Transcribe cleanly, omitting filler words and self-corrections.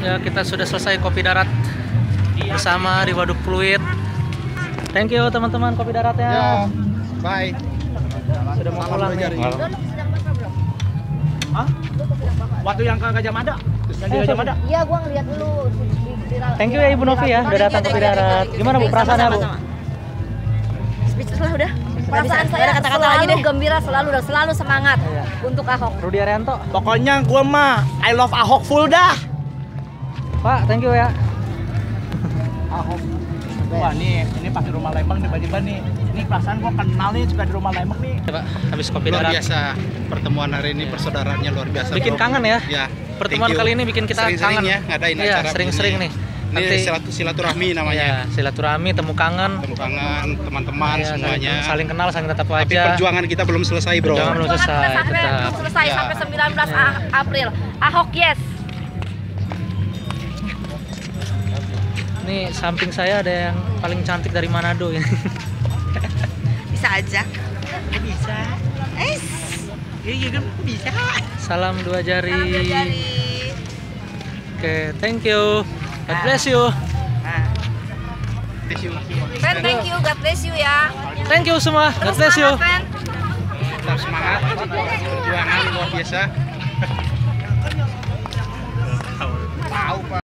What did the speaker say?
Ya, kita sudah selesai kopi darat bersama di Waduk Pluit. Thank you teman-teman kopi daratnya. Ya, bye. Sudah mau pulang nih. Hah? Waktu yang ke Gajah Mada? Yang di Gajah Mada? Iya, gua ngeliat dulu. Thank you ya Ibu Novi ya, udah datang kopi darat. Gimana Bu perasaannya Bu? Speechless lah udah. Perasaan saya kata-kata lagi deh. Gembira selalu semangat untuk Ahok. Rudi Arianto. Pokoknya gua mah I love Ahok full dah. Pak, thank you ya. Ahok. Wah nih, ini pas di rumah Lembang tiba-tiba nih. Ini perasaan gua kenal nih juga di rumah Lembang nih. Pak, habis kopi Luar darat. biasa pertemuan hari ini, persaudaraannya luar biasa. Bikin bro. kangen ya. Ya. Pertemuan kali ini bikin kita sering-sering kangen ya, ngadain iya, acara sering-sering nih. Ini silaturahmi namanya. Iya, silaturahmi, temu kangen. Temu kangen, teman-teman Iya, semuanya. saling kenal, saling tatap Tapi wajah. perjuangan kita belum selesai, bro. Perjuangan belum selesai, tetap. Belum selesai Ya. sampai 19 April. Ahok yes. Nih samping saya ada yang paling cantik dari Manado ya. Bisa aja. Bisa. Iya, bisa. Salam dua jari. Oke, thank you. God bless you. Fan, thank you. God bless you ya. Thank you semua. God bless you. Fan. Tetap semangat, perjuangan luar biasa. Tahu, Pak.